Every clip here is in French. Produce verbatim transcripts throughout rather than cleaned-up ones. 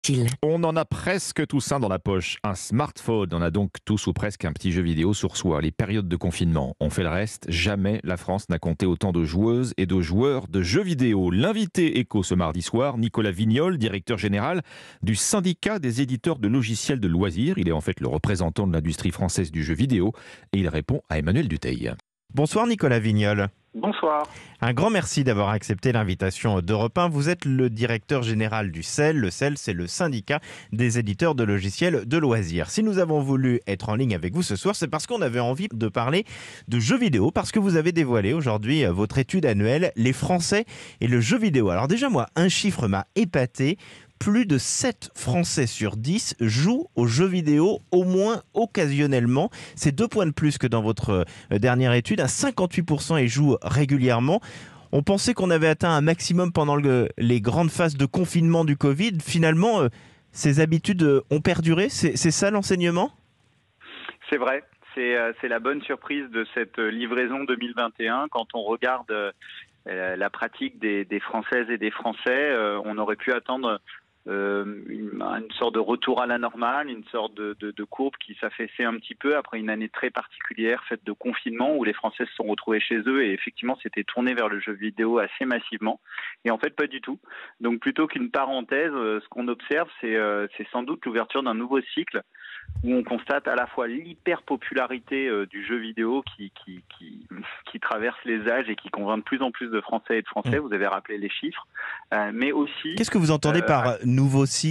On en a presque tous un dans la poche, un smartphone. On a donc tous ou presque un petit jeu vidéo sur soi. Les périodes de confinement, on fait le reste. Jamais la France n'a compté autant de joueuses et de joueurs de jeux vidéo. L'invité écho ce mardi soir, Nicolas Vignol, directeur général du syndicat des éditeurs de logiciels de loisirs. Il est en fait le représentant de l'industrie française du jeu vidéo et il répond à Emmanuel Dutheil. Bonsoir Nicolas Vignol. Bonsoir. Un grand merci d'avoir accepté l'invitation d'Europe un. Vous êtes le directeur général du C E L. Le C E L, c'est le syndicat des éditeurs de logiciels de loisirs. Si nous avons voulu être en ligne avec vous ce soir, c'est parce qu'on avait envie de parler de jeux vidéo, parce que vous avez dévoilé aujourd'hui votre étude annuelle, les Français et le jeu vidéo. Alors déjà, moi, un chiffre m'a épaté. Plus de sept Français sur dix jouent aux jeux vidéo, au moins occasionnellement. C'est deux points de plus que dans votre dernière étude. À cinquante-huit pour cent, ils jouent régulièrement. On pensait qu'on avait atteint un maximum pendant le, les grandes phases de confinement du Covid. Finalement, euh, ces habitudes euh, ont perduré. C'est, c'est ça l'enseignement ? C'est vrai. C'est, euh, c'est la bonne surprise de cette livraison deux mille vingt et un. Quand on regarde euh, la pratique des, des Françaises et des Français, euh, on aurait pu attendre Euh, une, une sorte de retour à la normale, une sorte de, de, de courbe qui s'affaissait un petit peu après une année très particulière faite de confinement où les Français se sont retrouvés chez eux et effectivement s'étaient tournés vers le jeu vidéo assez massivement. Et en fait, pas du tout. Donc plutôt qu'une parenthèse, ce qu'on observe, c'est, euh, c'est sans doute l'ouverture d'un nouveau cycle où on constate à la fois l'hyper-popularité euh, du jeu vidéo qui, qui, qui, qui traverse les âges et qui convainc de plus en plus de Français et de Français, mmh. Vous avez rappelé les chiffres, euh, mais aussi... Qu'est-ce que vous entendez euh, par nouveau cycle ?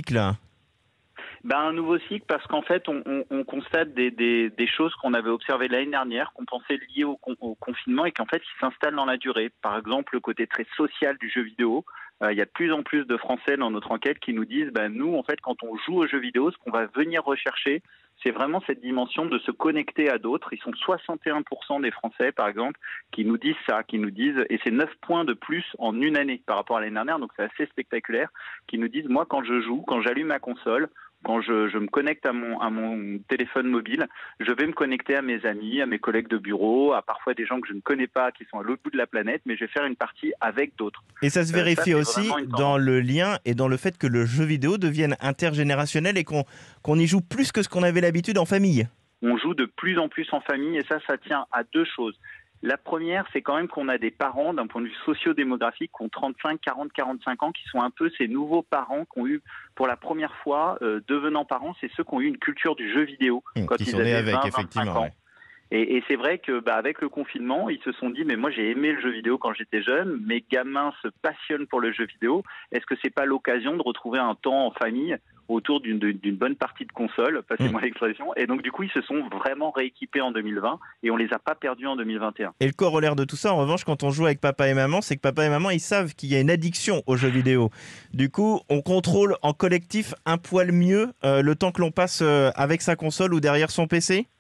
Ben, un nouveau cycle parce qu'en fait, on, on, on constate des, des, des choses qu'on avait observées l'année dernière, qu'on pensait liées au, au confinement et qu'en fait, ils s'installent dans la durée. Par exemple, le côté très social du jeu vidéo. Euh, il y a de plus en plus de Français dans notre enquête qui nous disent ben, nous, en fait, quand on joue aux jeux vidéo, ce qu'on va venir rechercher, c'est vraiment cette dimension de se connecter à d'autres. Ils sont soixante et un pour cent des Français, par exemple, qui nous disent ça, qui nous disent, et c'est neuf points de plus en une année par rapport à l'année dernière, donc c'est assez spectaculaire, qui nous disent, moi, quand je joue, quand j'allume ma console, quand je, je me connecte à mon, à mon téléphone mobile, je vais me connecter à mes amis, à mes collègues de bureau, à parfois des gens que je ne connais pas, qui sont à l'autre bout de la planète, mais je vais faire une partie avec d'autres. Et ça se vérifie euh, ça, aussi dans le lien et dans le fait que le jeu vidéo devienne intergénérationnel et qu'on, qu'on y joue plus que ce qu'on avait l'habitude en famille. On joue de plus en plus en famille et ça, ça tient à deux choses. La première, c'est quand même qu'on a des parents, d'un point de vue socio-démographique, qui ont trente-cinq, quarante, quarante-cinq ans, qui sont un peu ces nouveaux parents qui ont eu, pour la première fois, euh, devenant parents, c'est ceux qui ont eu une culture du jeu vidéo mmh, quand qui ils sont nés avaient avec, vingt, vingt-cinq ans. Ouais. Et, et c'est vrai que, bah, avec le confinement, ils se sont dit, mais moi j'ai aimé le jeu vidéo quand j'étais jeune, mes gamins se passionnent pour le jeu vidéo. Est-ce que c'est pas l'occasion de retrouver un temps en famille autour d'une, d'une bonne partie de console, passez-moi mmh. l'expression, et donc du coup ils se sont vraiment rééquipés en deux mille vingt et on les a pas perdus en deux mille vingt et un. Et le corollaire de tout ça, en revanche, quand on joue avec papa et maman, c'est que papa et maman ils savent qu'il y a une addiction aux jeux vidéo. Du coup, on contrôle en collectif un poil mieux euh, le temps que l'on passe euh, avec sa console ou derrière son P C.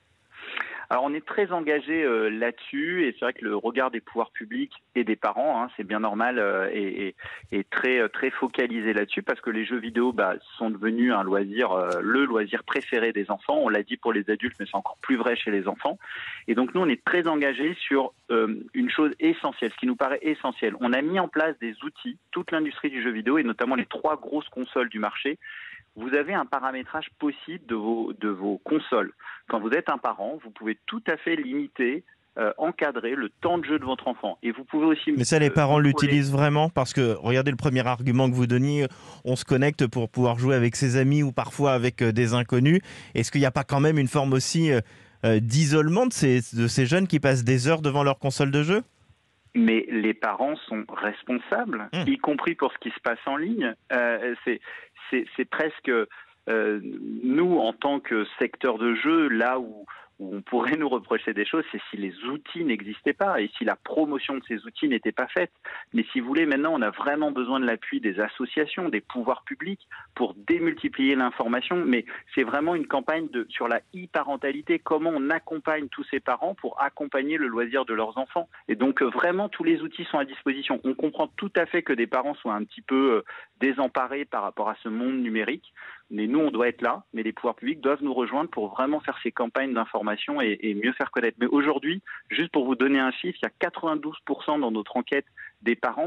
Alors on est très engagé euh, là-dessus et c'est vrai que le regard des pouvoirs publics et des parents, hein, c'est bien normal, euh, et, et, et très euh, très focalisé là-dessus parce que les jeux vidéo bah, sont devenus un loisir, euh, le loisir préféré des enfants. On l'a dit pour les adultes, mais c'est encore plus vrai chez les enfants. Et donc nous on est très engagé sur euh, une chose essentielle, ce qui nous paraît essentiel. On a mis en place des outils, toute l'industrie du jeu vidéo et notamment les trois grosses consoles du marché. Vous avez un paramétrage possible de vos, de vos consoles. Quand vous êtes un parent, vous pouvez tout à fait limiter, euh, encadrer le temps de jeu de votre enfant. Et vous pouvez aussi... Mais ça, les parents euh, l'utilisent vraiment parce que, regardez le premier argument que vous donniez, on se connecte pour pouvoir jouer avec ses amis ou parfois avec euh, des inconnus. Est-ce qu'il n'y a pas quand même une forme aussi euh, euh, d'isolement de ces, de ces jeunes qui passent des heures devant leur console de jeu ? Mais les parents sont responsables, mmh. y compris pour ce qui se passe en ligne. Euh, c'est, c'est, c'est presque euh, nous, en tant que secteur de jeu, là où, où on pourrait nous reprocher des choses, c'est si les outils n'existaient pas et si la promotion de ces outils n'était pas faite. Mais si vous voulez, maintenant, on a vraiment besoin de l'appui des associations, des pouvoirs publics pour démultiplier l'information. Mais c'est vraiment une campagne de, sur la e-parentalité, comment on accompagne tous ces parents pour accompagner le loisir de leurs enfants. Et donc, vraiment, tous les outils sont à disposition. On comprend tout à fait que des parents soient un petit peu désemparés par rapport à ce monde numérique. Mais nous, on doit être là, mais les pouvoirs publics doivent nous rejoindre pour vraiment faire ces campagnes d'information et, et mieux faire connaître. Mais aujourd'hui, juste pour vous donner un chiffre, il y a quatre-vingt-douze pour cent dans notre enquête des parents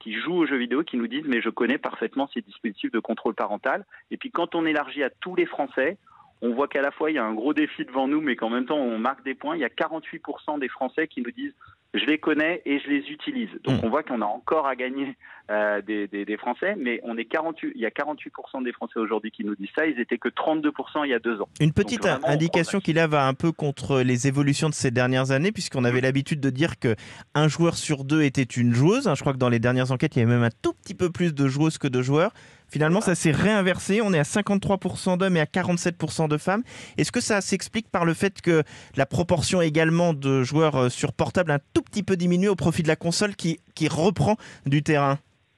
qui jouent aux jeux vidéo qui nous disent mais je connais parfaitement ces dispositifs de contrôle parental. Et puis quand on élargit à tous les Français, on voit qu'à la fois il y a un gros défi devant nous, mais qu'en même temps on marque des points. Il y a quarante-huit pour cent des Français qui nous disent je les connais et je les utilise. Donc mmh. on voit qu'on a encore à gagner euh, des, des, des Français, mais on est quarante-huit, il y a quarante-huit pour cent des Français aujourd'hui qui nous disent ça. Ils étaient que trente-deux pour cent il y a deux ans. Une petite Donc, vraiment, indication qui là va un peu contre les évolutions de ces dernières années, puisqu'on avait mmh. l'habitude de dire qu'un joueur sur deux était une joueuse. Je crois que dans les dernières enquêtes, il y avait même un tout petit peu plus de joueuses que de joueurs. Finalement, ça s'est réinversé. On est à cinquante-trois pour cent d'hommes et à quarante-sept pour cent de femmes. Est-ce que ça s'explique par le fait que la proportion également de joueurs sur portable a un tout petit peu diminué au profit de la console qui, qui reprend du terrain ?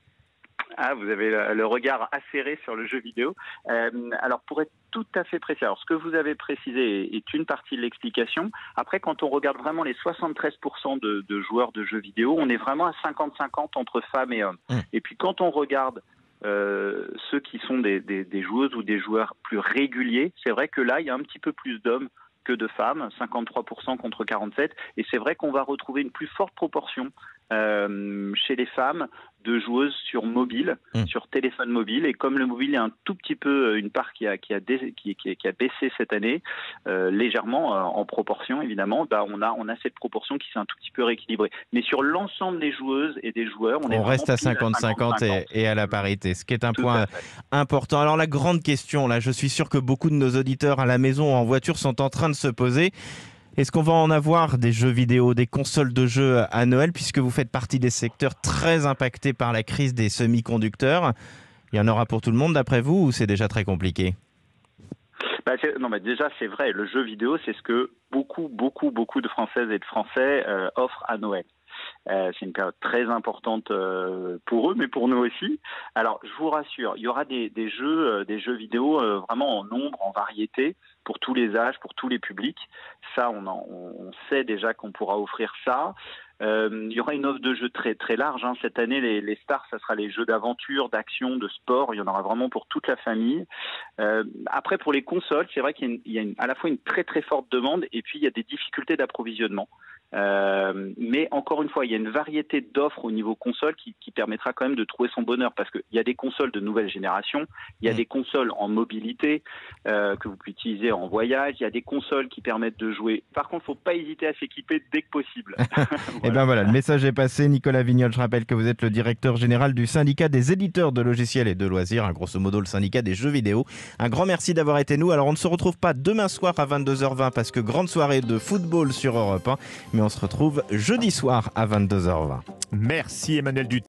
Ah, vous avez le, le regard acéré sur le jeu vidéo. Euh, alors, pour être tout à fait précis, alors ce que vous avez précisé est une partie de l'explication. Après, quand on regarde vraiment les soixante-treize pour cent de, de joueurs de jeux vidéo, on est vraiment à cinquante cinquante entre femmes et hommes. Mmh. Et puis, quand on regarde Euh, ceux qui sont des, des, des joueuses ou des joueurs plus réguliers, c'est vrai que là, il y a un petit peu plus d'hommes que de femmes, cinquante-trois pour cent contre quarante-sept pour cent, et c'est vrai qu'on va retrouver une plus forte proportion euh, chez les femmes de joueuses sur mobile, mmh. sur téléphone mobile, et comme le mobile est un tout petit peu une part qui a, qui a, dé, qui, qui, qui a baissé cette année, euh, légèrement, euh, en proportion évidemment, bah, on, a, on a cette proportion qui s'est un tout petit peu rééquilibrée. Mais sur l'ensemble des joueuses et des joueurs, on, on est reste à cinquante cinquante et, et à la parité, ce qui est un tout point important. Alors la grande question, là, je suis sûr que beaucoup de nos auditeurs à la maison ou en voiture sont en train de se poser. Est-ce qu'on va en avoir des jeux vidéo, des consoles de jeux à Noël, puisque vous faites partie des secteurs très impactés par la crise des semi-conducteurs? Il y en aura pour tout le monde d'après vous, ou c'est déjà très compliqué? Bah non, mais déjà c'est vrai, le jeu vidéo c'est ce que beaucoup, beaucoup, beaucoup de Françaises et de Français euh, offrent à Noël. Euh, c'est une période très importante euh, pour eux, mais pour nous aussi. Alors, je vous rassure, il y aura des, des jeux, euh, des jeux vidéo euh, vraiment en nombre, en variété, pour tous les âges, pour tous les publics. Ça, on, en, on sait déjà qu'on pourra offrir ça. Euh, il y aura une offre de jeux très très large. Hein. Cette année, les, les stars, ça sera les jeux d'aventure, d'action, de sport. Il y en aura vraiment pour toute la famille. Euh, après, pour les consoles, c'est vrai qu'il y a, une, il y a une, à la fois une très très forte demande et puis il y a des difficultés d'approvisionnement. Euh, mais encore une fois, il y a une variété d'offres au niveau console qui, qui permettra quand même de trouver son bonheur, parce qu'il y a des consoles de nouvelle génération, il y a mmh. des consoles en mobilité euh, que vous pouvez utiliser en voyage, il y a des consoles qui permettent de jouer. Par contre, il ne faut pas hésiter à s'équiper dès que possible. Voilà. Et bien voilà, le message est passé. Nicolas Vignol, je rappelle que vous êtes le directeur général du syndicat des éditeurs de logiciels et de loisirs, hein, grosso modo le syndicat des jeux vidéo. Un grand merci d'avoir été nous. Alors on ne se retrouve pas demain soir à vingt-deux heures vingt parce que grande soirée de football sur Europe un, mais on se retrouve jeudi soir à vingt-deux heures vingt. Merci Emmanuel Dutoit.